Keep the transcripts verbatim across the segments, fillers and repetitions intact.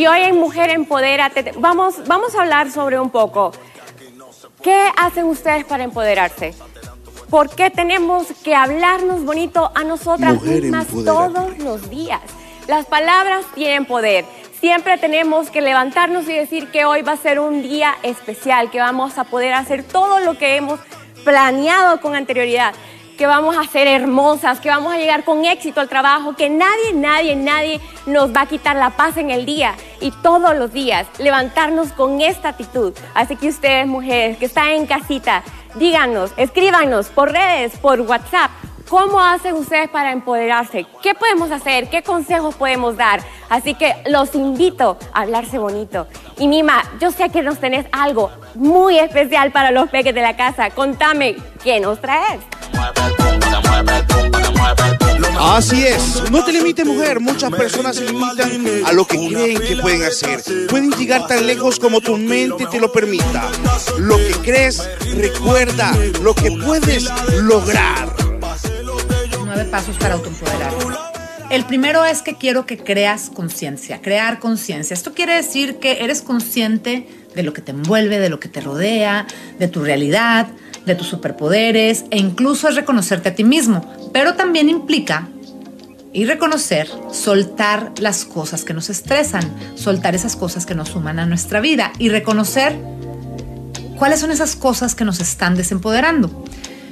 Y hoy en Mujer Empodérate vamos, vamos a hablar sobre un poco ¿qué hacen ustedes para empoderarse? ¿Por qué tenemos que hablarnos bonito a nosotras Mujer mismas Empodérate. todos los días? Las palabras tienen poder. Siempre tenemos que levantarnos y decir que hoy va a ser un día especial, que vamos a poder hacer todo lo que hemos planeado con anterioridad, que vamos a ser hermosas, que vamos a llegar con éxito al trabajo, que nadie, nadie, nadie nos va a quitar la paz en el día y todos los días levantarnos con esta actitud. Así que ustedes, mujeres que están en casita, díganos, escríbanos por redes, por WhatsApp, ¿cómo hacen ustedes para empoderarse? ¿Qué podemos hacer? ¿Qué consejos podemos dar? Así que los invito a hablarse bonito. Y Mima, yo sé que nos tenés algo muy especial para los peques de la casa. Contame, ¿qué nos traes? Así es, no te limites, mujer. Muchas personas se limitan a lo que creen que pueden hacer. Pueden llegar tan lejos como tu mente te lo permita. Lo que crees, recuerda lo que puedes lograr. Nueve pasos para autoempoderarte. El primero es que quiero que creas conciencia, crear conciencia. Esto quiere decir que eres consciente de lo que te envuelve, de lo que te rodea, de tu realidad, de tus superpoderes e incluso es reconocerte a ti mismo. Pero también implica y reconocer, soltar las cosas que nos estresan, soltar esas cosas que nos suman a nuestra vida y reconocer cuáles son esas cosas que nos están desempoderando.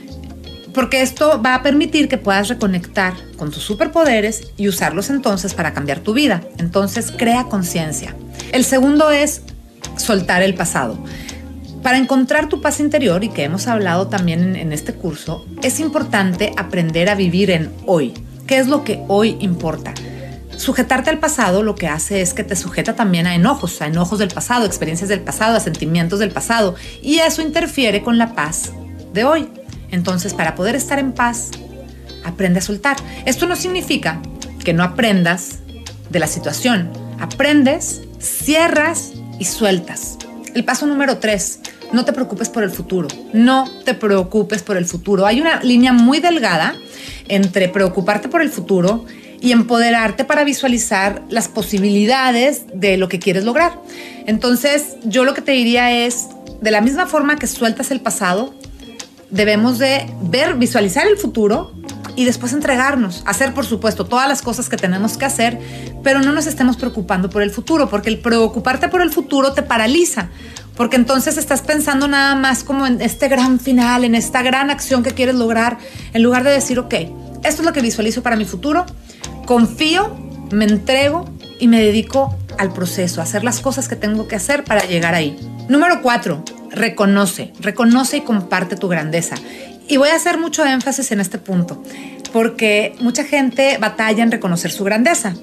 Porque esto va a permitir que puedas reconectar con tus superpoderes y usarlos entonces para cambiar tu vida. Entonces, crea conciencia. El segundo es soltar el pasado. Para encontrar tu paz interior, y que hemos hablado también en, en este curso, es importante aprender a vivir en hoy. ¿Qué es lo que hoy importa? Sujetarte al pasado lo que hace es que te sujeta también a enojos, a enojos del pasado, experiencias del pasado, a sentimientos del pasado. Y eso interfiere con la paz de hoy. Entonces, para poder estar en paz, aprende a soltar. Esto no significa que no aprendas de la situación. Aprendes, cierras y sueltas. El paso número tres, no te preocupes por el futuro. No te preocupes por el futuro. Hay una línea muy delgada entre preocuparte por el futuro y empoderarte para visualizar las posibilidades de lo que quieres lograr. Entonces, yo lo que te diría es, de la misma forma que sueltas el pasado, debemos de ver, visualizar el futuro y después entregarnos, hacer por supuesto todas las cosas que tenemos que hacer, pero no nos estemos preocupando por el futuro, porque el preocuparte por el futuro te paraliza, porque entonces estás pensando nada más como en este gran final, en esta gran acción que quieres lograr, en lugar de decir, ok, esto es lo que visualizo para mi futuro, confío, me entrego y me dedico al proceso, a hacer las cosas que tengo que hacer para llegar ahí. Número cuatro, reconoce, reconoce y comparte tu grandeza. Y voy a hacer mucho énfasis en este punto, porque mucha gente batalla en reconocer su grandeza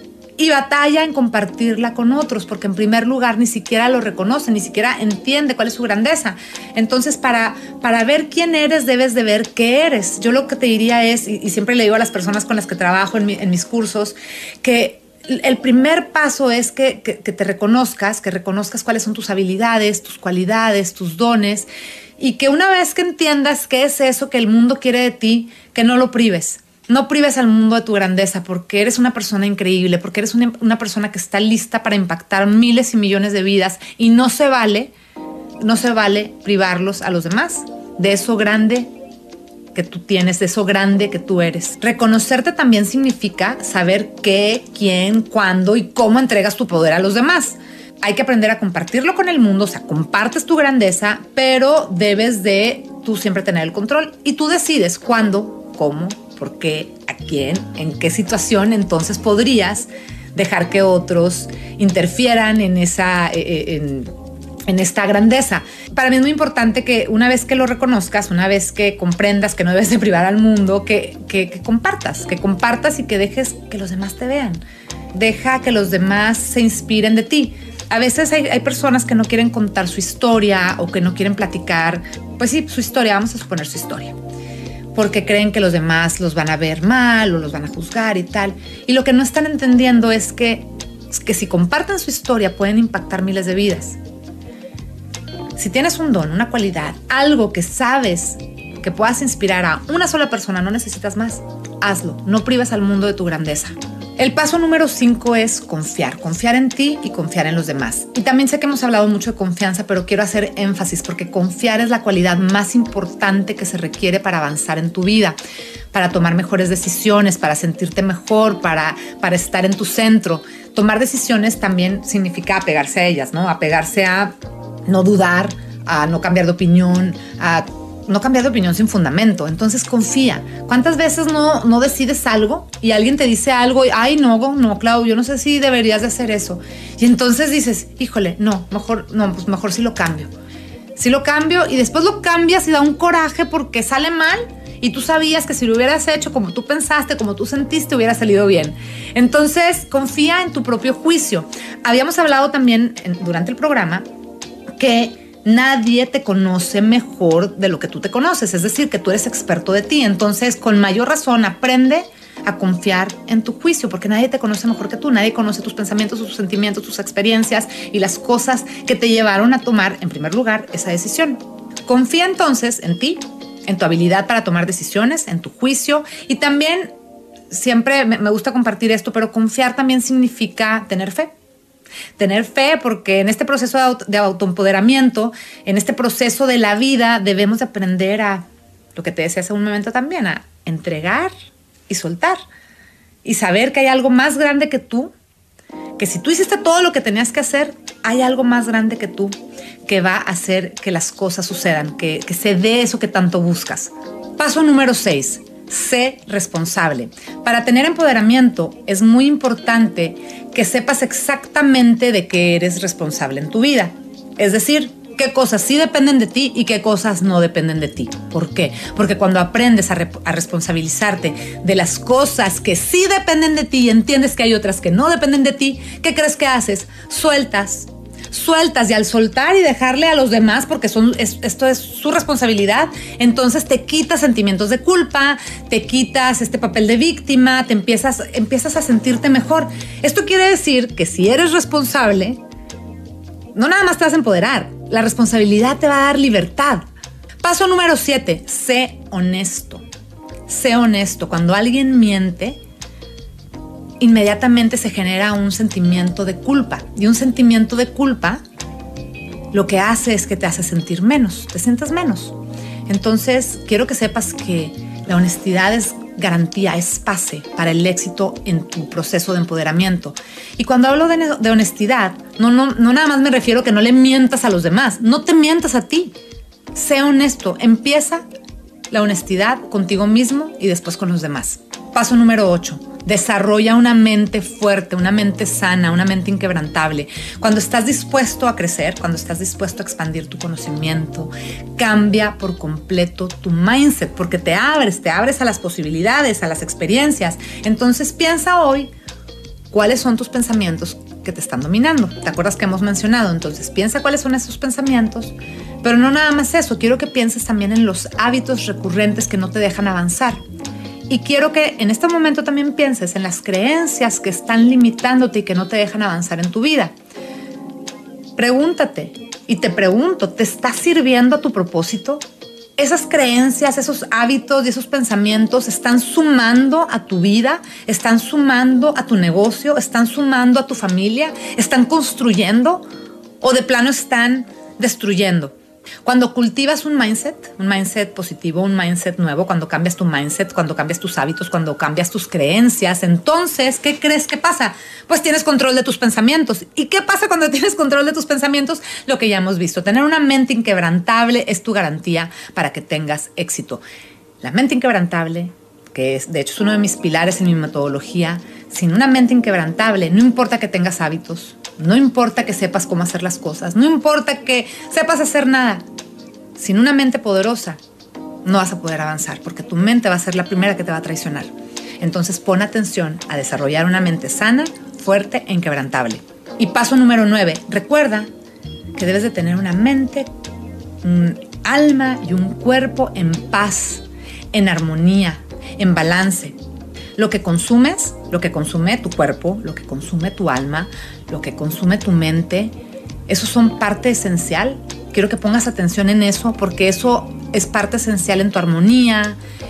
y batalla en compartirla con otros, porque en primer lugar ni siquiera lo reconoce, ni siquiera entiende cuál es su grandeza. Entonces, para, para ver quién eres, debes de ver qué eres. Yo lo que te diría es, y, y siempre le digo a las personas con las que trabajo en, mi, en mis cursos, que el primer paso es que, que, que te reconozcas, que reconozcas cuáles son tus habilidades, tus cualidades, tus dones, y que una vez que entiendas qué es eso que el mundo quiere de ti, que no lo prives. No prives al mundo de tu grandeza, porque eres una persona increíble, porque eres una, una persona que está lista para impactar miles y millones de vidas, y no se vale, no se vale privarlos a los demás de eso grande que tú tienes, de eso grande que tú eres. Reconocerte también significa saber qué, quién, cuándo y cómo entregas tu poder a los demás. Hay que aprender a compartirlo con el mundo, o sea, compartes tu grandeza, pero debes de tú siempre tener el control y tú decides cuándo, cómo, por qué, a quién, en qué situación. Entonces podrías dejar que otros interfieran en esa... En, en esta grandeza. Para mí es muy importante que una vez que lo reconozcas, una vez que comprendas que no debes de privar al mundo, que, que, que compartas, que compartas y que dejes que los demás te vean. Deja que los demás se inspiren de ti. A veces hay, hay personas que no quieren contar su historia o que no quieren platicar, pues sí, su historia, vamos a suponer su historia, porque creen que los demás los van a ver mal o los van a juzgar y tal. Y lo que no están entendiendo es que, es que si comparten su historia pueden impactar miles de vidas. Si tienes un don, una cualidad, algo que sabes que puedas inspirar a una sola persona, no necesitas más, hazlo. No prives al mundo de tu grandeza. El paso número cinco es confiar, confiar en ti y confiar en los demás. Y también sé que hemos hablado mucho de confianza, pero quiero hacer énfasis porque confiar es la cualidad más importante que se requiere para avanzar en tu vida, para tomar mejores decisiones, para sentirte mejor, para, para estar en tu centro. Tomar decisiones también significa apegarse a ellas, ¿no? Apegarse a no dudar, a no cambiar de opinión, a no cambiar de opinión sin fundamento. Entonces confía. ¿Cuántas veces no, no decides algo y alguien te dice algo y, ay, no, no, Clau, yo no sé si deberías de hacer eso? Y entonces dices, híjole, no, mejor, no, pues mejor sí lo cambio. Sí lo cambio y después lo cambias y da un coraje porque sale mal y tú sabías que si lo hubieras hecho como tú pensaste, como tú sentiste, hubiera salido bien. Entonces, confía en tu propio juicio. Habíamos hablado también en, durante el programa que nadie te conoce mejor de lo que tú te conoces, es decir, que tú eres experto de ti. Entonces, con mayor razón, aprende a confiar en tu juicio, porque nadie te conoce mejor que tú, nadie conoce tus pensamientos, tus sentimientos, tus experiencias y las cosas que te llevaron a tomar, en primer lugar, esa decisión. Confía entonces en ti, en tu habilidad para tomar decisiones, en tu juicio y también, siempre me gusta compartir esto, pero confiar también significa tener fe. Tener fe porque en este proceso de, auto, de autoempoderamiento, en este proceso de la vida, debemos de aprender a, lo que te decía hace un momento también, a entregar y soltar. Y saber que hay algo más grande que tú, que si tú hiciste todo lo que tenías que hacer, hay algo más grande que tú que va a hacer que las cosas sucedan, que, que se dé eso que tanto buscas. Paso número seis. Sé responsable. Para tener empoderamiento es muy importante que sepas exactamente de qué eres responsable en tu vida. Es decir, qué cosas sí dependen de ti y qué cosas no dependen de ti. ¿Por qué? Porque cuando aprendes a, re- a responsabilizarte de las cosas que sí dependen de ti y entiendes que hay otras que no dependen de ti, ¿qué crees que haces? Sueltas. Sueltas y al soltar y dejarle a los demás porque son, es, esto es su responsabilidad, entonces te quitas sentimientos de culpa, te quitas este papel de víctima, te empiezas, empiezas a sentirte mejor. Esto quiere decir que si eres responsable, no nada más te vas a empoderar, la responsabilidad te va a dar libertad. Paso número siete, sé honesto. Sé honesto. Cuando alguien miente, inmediatamente se genera un sentimiento de culpa. Y un sentimiento de culpa lo que hace es que te hace sentir menos, te sientes menos. Entonces, quiero que sepas que la honestidad es garantía, es pase para el éxito en tu proceso de empoderamiento. Y cuando hablo de, de honestidad, no, no, no nada más me refiero a que no le mientas a los demás, no te mientas a ti. Sé honesto, empieza la honestidad contigo mismo y después con los demás. Paso número ocho. Desarrolla una mente fuerte, una mente sana, una mente inquebrantable. Cuando estás dispuesto a crecer, cuando estás dispuesto a expandir tu conocimiento, cambia por completo tu mindset, porque te abres, te abres a las posibilidades, a las experiencias. Entonces piensa hoy cuáles son tus pensamientos que te están dominando. ¿Te acuerdas que hemos mencionado? Entonces piensa cuáles son esos pensamientos, pero no nada más eso, quiero que pienses también en los hábitos recurrentes que no te dejan avanzar. Y quiero que en este momento también pienses en las creencias que están limitándote y que no te dejan avanzar en tu vida. Pregúntate, y te pregunto, ¿te está sirviendo a tu propósito? ¿Esas creencias, esos hábitos y esos pensamientos están sumando a tu vida? ¿Están sumando a tu negocio? ¿Están sumando a tu familia? ¿Están construyendo? ¿O de plano están destruyendo? Cuando cultivas un mindset, un mindset positivo, un mindset nuevo, cuando cambias tu mindset, cuando cambias tus hábitos, cuando cambias tus creencias, entonces, ¿qué crees que pasa? Pues tienes control de tus pensamientos. ¿Y qué pasa cuando tienes control de tus pensamientos? Lo que ya hemos visto, tener una mente inquebrantable es tu garantía para que tengas éxito. La mente inquebrantable, que es, de hecho es uno de mis pilares en mi metodología, sin una mente inquebrantable, no importa que tengas hábitos, no importa que sepas cómo hacer las cosas, no importa que sepas hacer nada. Sin una mente poderosa no vas a poder avanzar porque tu mente va a ser la primera que te va a traicionar. Entonces pon atención a desarrollar una mente sana, fuerte e inquebrantable. Y paso número nueve, recuerda que debes de tener una mente, un alma y un cuerpo en paz, en armonía, en balance. Lo que consumes, lo que consume tu cuerpo, lo que consume tu alma, lo que consume tu mente, esos son parte esencial. Quiero que pongas atención en eso porque eso es parte esencial en tu armonía,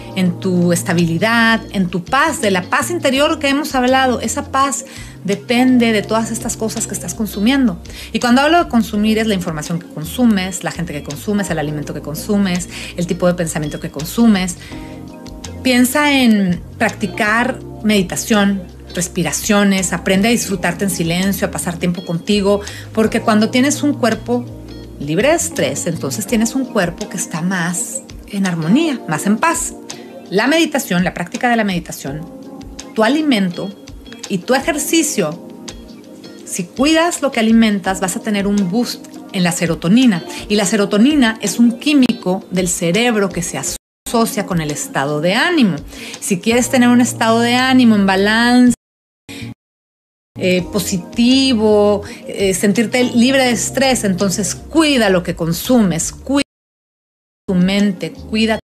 en tu estabilidad, en tu paz, de la paz interior que hemos hablado. Esa paz depende de todas estas cosas que estás consumiendo. Y cuando hablo de consumir es la información que consumes, la gente que consumes, el alimento que consumes, el tipo de pensamiento que consumes. Piensa en practicar meditación, respiraciones, aprende a disfrutarte en silencio, a pasar tiempo contigo, porque cuando tienes un cuerpo libre de estrés, entonces tienes un cuerpo que está más en armonía, más en paz. La meditación, la práctica de la meditación, tu alimento y tu ejercicio, si cuidas lo que alimentas, vas a tener un boost en la serotonina. Y la serotonina es un químico del cerebro que se asocia con el estado de ánimo. Si quieres tener un estado de ánimo en balance, Eh, positivo, eh, sentirte libre de estrés, entonces cuida lo que consumes, cuida tu mente, cuida